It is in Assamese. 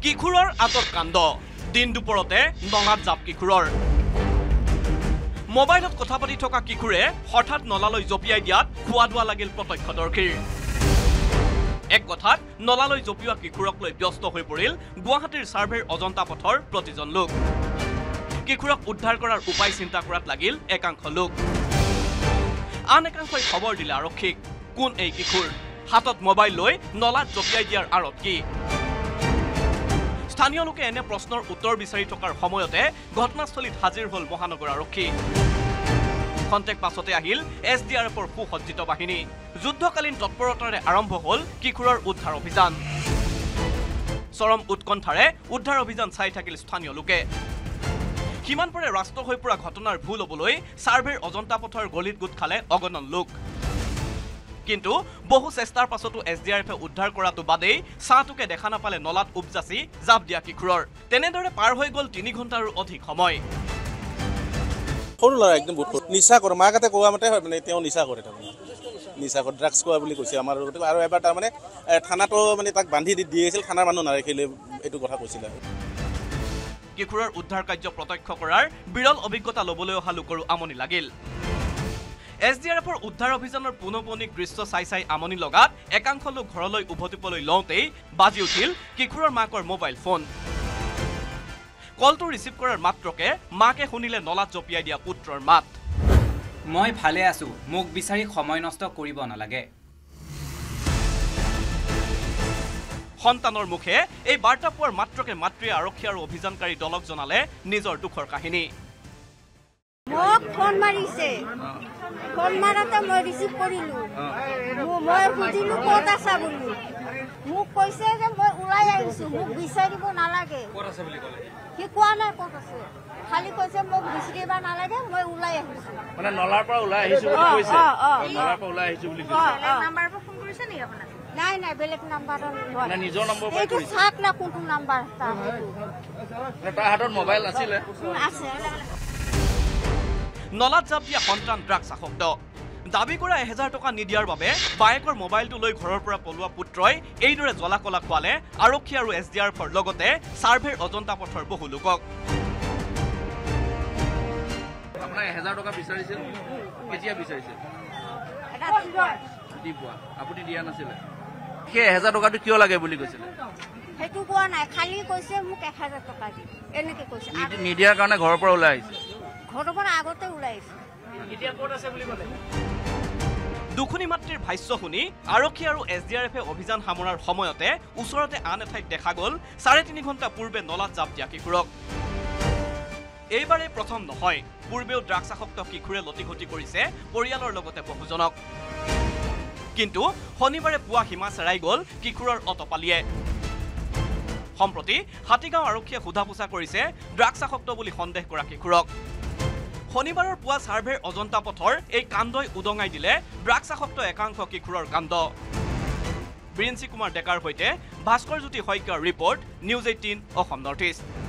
কিশোৰৰ আটক কাণ্ড দিন দুপৰতে নলাত জাপ কিশোৰৰ মোবাইলত কথা পাতি থকা কিশোৰে হঠাৎ নলালৈ জপিয়াই দিয়াত খোৱা দোৱা লাগিল প্ৰত্যক্ষদৰ্শীৰ এক কথাত নলালৈ জপিওৱা কিশোৰক লৈ ব্যস্ত হৈ পৰিল গুৱাহাটীৰ সাৰ্ভেৰ অজন্তা পথৰ প্ৰতিজন লোক কিশোৰক উদ্ধাৰ কৰাৰ উপায় চিন্তা কৰাত লাগিল একাংশ লোক আন একাংশই খবৰ দিলে আৰক্ষীক কোন এই কিশোৰ হাতত মোবাইল লৈ নলাত জপিয়াই দিয়াৰ আঁৰত কি স্থানীয় লোকে এনে প্ৰশ্নৰ উত্তৰ বিচাৰি থকাৰ সময়তে ঘটনাস্থলীত হাজিৰ হল মহানগৰ আৰক্ষী খন্তেক পাছতে আহিল এছডিআৰএফৰ সুসজ্জিত বাহিনী যুদ্ধকালীন তৎপৰতাৰে আৰম্ভ হল কিশোৰৰ উদ্ধাৰ অভিযান চৰম উৎকণ্ঠাৰে উদ্ধাৰ অভিযান চাই থাকিল স্থানীয় লোকে কিমান পৰে ৰাস্ত হৈ পৰা ঘটনাৰ ভুল হ'বলৈ সাৰ্ভেৰ অজন্তা পথৰ গলিত গোট খালে অগণন লোক কিন্তু বহু চেষ্টাৰ পাছতো এছডিআৰএফে উদ্ধাৰ কৰাটো বাদেই সাঁটোকে দেখা নাপালে নলাত উপজাচি জাপ দিয়া কিশোৰৰ তেনেদৰে পাৰ হৈ গল 3 ঘণ্টাৰো অধিক সময় সৰু ল'ৰা একদম নিচা কৰে মাকাতে কোৱা মতে হয় মানে তেওঁ নিচা কৰে তাৰমানে নিচা কৰে ড্ৰাগছ কোৱা বুলি কৈছে আমাৰ আৰু এবাৰ তাৰমানে থানাটো মানে তাক বান্ধি দি আছিল থানাৰ মানুহ নাৰাখিলে এইটো কথা কৈছিল কিশোৰৰ উদ্ধাৰ কাৰ্য প্ৰত্যক্ষ কৰাৰ বিৰল অভিজ্ঞতা লবলৈ অহা লোকৰো আমনি লাগিল এছডিআৰএফৰ উদ্ধাৰ অভিযানৰ পুনপনিক দৃশ্য চাই আমনি লগাত একাংশ লোক ঘৰলৈ উভতিবলৈ লওঁতেই বাজি উঠিল কিশোৰৰ মাকৰ মোবাইল ফোন কলটো ৰিচিভ কৰাৰ মাত্ৰকে মাকে শুনিলে নলাত জপিয়াই দিয়া পুত্ৰৰ মাত মই ভালে আছো মোক বিচাৰি সময় নষ্ট কৰিব নালাগে সন্তানৰ মুখে এই বাৰ্তা পোৱাৰ মাত্ৰকে মাতৃয়ে আৰক্ষী আৰু অভিযানকাৰী দলক জনালে নিজৰ দুখৰ কাহিনী মোক ফোন মাৰিছে ফোন মাৰাতে মই ৰিচিভ কৰিলো মই বুজিলো ক'ত আছা বুলি মোক কৈছে যে মই ওলাই আহিছো মোক বিচাৰিব নালাগে ক'ত আছে বুলি ক'লে কি কোৱা নাই ক'ত আছে খালি কৈছে মোক বিচাৰিব নালাগে মই ওলাই আহিছো মানে নলাৰ পৰা ওলাই আহিছো বুলি কৈছে নলাৰ পৰা ওলাই আহিছো বুলি কৈছে নাম্বাৰৰ পৰা ফোন কৰিছে নেকি আপোনাক নাই নাই বেলেগ নাম্বাৰৰ নহয় না নিজৰ নম্বৰ পৰা এইটো চাক না কোনটো নাম্বাৰ তাৰ হাতত মোবাইল আছিলে আছে নলাত জাপ দিয়া সন্তান ড্ৰাগছ আসক্ত দাবী কৰা 1000 টকা নিদিয়াৰ বাবে বায়েকৰ মোবাইলটো লৈ ঘৰৰ পৰা পলোৱা পুত্ৰই এইদৰে জলাকলা খোৱালে আৰক্ষী আৰু এছডিআৰএফৰ লগতে সাৰ্ভেৰ অজন্তা পথৰ বহু লোকক আপোনাৰ 1000 টকা বিচাৰিছিল কেতিয়া বিচাৰিছিল দিবুৱা আপুনি দিয়া নাছিল কি 1000 টকাটো কিয় লাগে বুলি কৈছিল হেতু কোৱা নাই খালি কৈছে মোক 1000 টকা দি এনেকে কৈছে নিদিয়াৰ কাৰণে ঘৰৰ পৰা ওলাই আহিছে ঘৰৰ পৰা আগতে ওলাই আহিছে এতিয়া ক'ত আছে বুলি ক'লে দুখুনি মাতৃৰ ভাষ্য শুনি আৰক্ষী আৰু এছডিআৰএফে অভিযান সামৰাৰ সময়তে ওচৰতে আন এঠাইত দেখা গ'ল 3.5 ঘণ্টা পূৰ্বে নলাত জাপ দিয়া কিশোৰক এইবাৰে প্ৰথম নহয় পূৰ্বেও ড্ৰাগছ আসক্ত কিশোৰে লতিঘটি কৰিছে পৰিয়ালৰ লগতে বহুজনক কিন্তু শনিবাৰে পুৱা সীমা চেৰাই গ'ল কিশোৰৰ অটপালিয়ে সম্প্ৰতি হাতীগাঁও আৰক্ষীয়ে সোধা পোছা কৰিছে ড্ৰাগছ আসক্ত বুলি সন্দেহ কৰা কিশোৰক শনিবাৰৰ পুৱা সাৰ্ভেৰ অজন্তা পথৰ এই কাণ্ডই উদঙাই দিলে ড্ৰাগছ আসক্ত একাংশ কিশোৰৰ কাণ্ড বীৰেঞ্চি কুমাৰ ডেকাৰ সৈতে ভাস্কৰ জ্যোতি শইকীয়াৰ report news 18 Assam north east